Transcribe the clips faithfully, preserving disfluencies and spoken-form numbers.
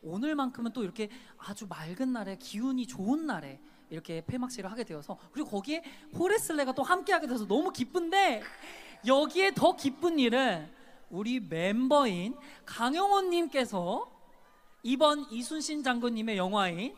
오늘만큼은 또 이렇게 아주 맑은 날에 기운이 좋은 날에 이렇게 폐막식을 하게 되어서, 그리고 거기에 포레슬레가 또 함께하게 돼서 너무 기쁜데, 여기에 더 기쁜 일은 우리 멤버인 강영호님께서 이번 이순신 장군님의 영화인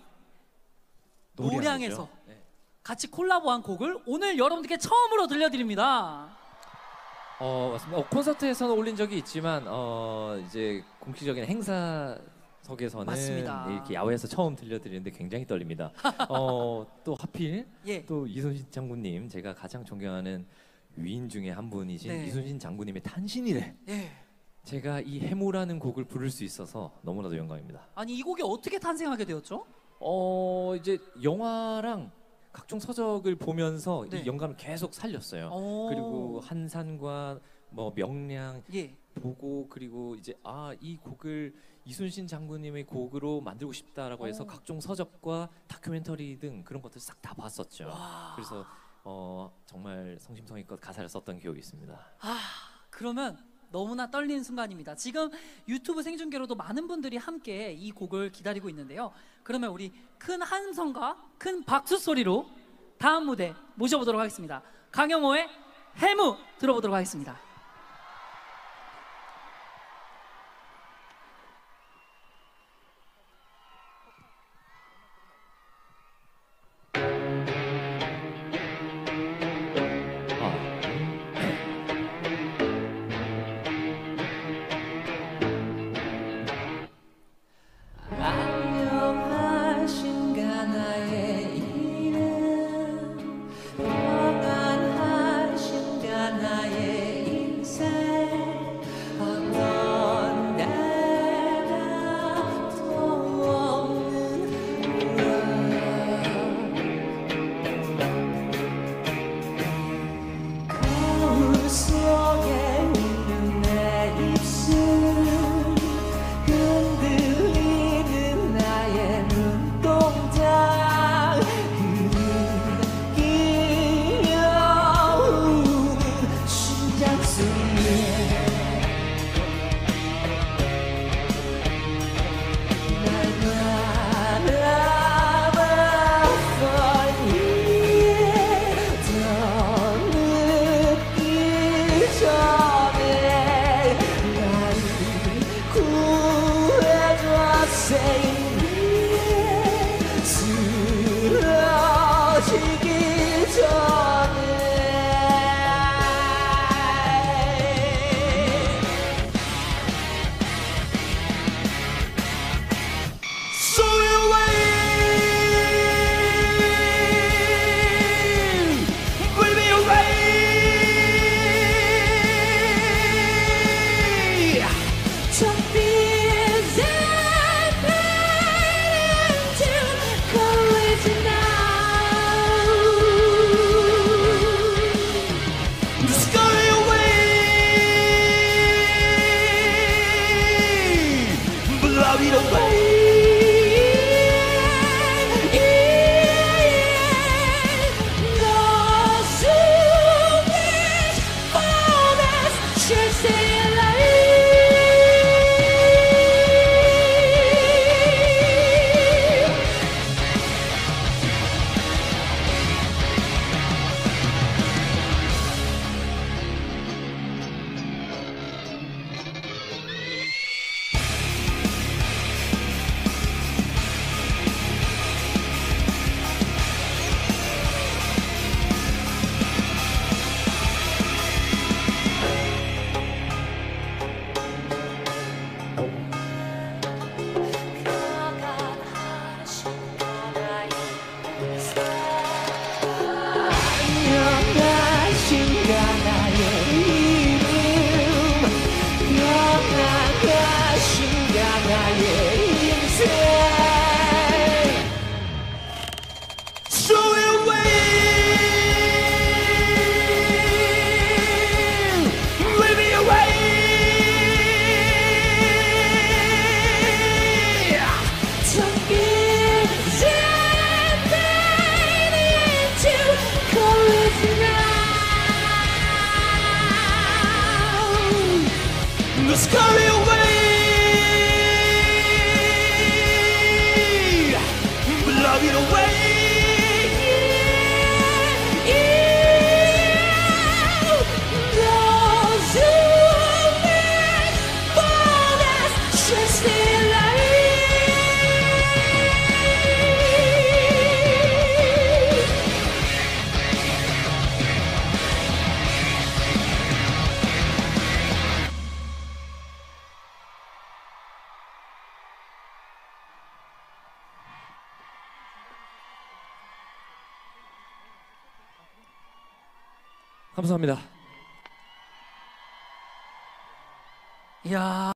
노량에서 네. 같이 콜라보한 곡을 오늘 여러분들께 처음으로 들려드립니다. 어 맞습니다. 어, 콘서트에서는 올린 적이 있지만 어 이제 공식적인 행사석에서는 맞습니다. 이렇게 야외에서 처음 들려드리는데 굉장히 떨립니다. 어 또 하필 예. 또 이순신 장군님, 제가 가장 존경하는 위인 중에 한 분이신 네. 이순신 장군님의 탄신일에 예. 제가 이 해무라는 곡을 부를 수 있어서 너무나도 영광입니다. 아니 이 곡이 어떻게 탄생하게 되었죠? 어 이제 영화랑 각종 서적을 보면서 네. 이 영감을 계속 살렸어요. 오. 그리고 한산과 뭐 명량 예. 보고, 그리고 이제 아 이 곡을 이순신 장군님의 곡으로 만들고 싶다라고 해서 오. 각종 서적과 다큐멘터리 등 그런 것들 싹 다 봤었죠. 와. 그래서 어 정말 성심성의껏 가사를 썼던 기억이 있습니다. 아, 그러면 너무나 떨리는 순간입니다. 지금 유튜브 생중계로도 많은 분들이 함께 이 곡을 기다리고 있는데요. 그러면 우리 큰 함성과 큰 박수 소리로 다음 무대 모셔보도록 하겠습니다. 강영호의 해무 들어보도록 하겠습니다. 안녕하신가 나의 이름, 평안하신가 나의 인생, 어떤 대답도 없는 물, 거울 속에 웃는 내 입술, 흔들리는 나의 눈동자, 흐르기어오는 심장 소리에 날 바라봤더니 더 늦기 전에 나를 구해줘. Say 쓰러지기 전에. So away, will be away. Don't be scurry away. 감사합니다. 이야.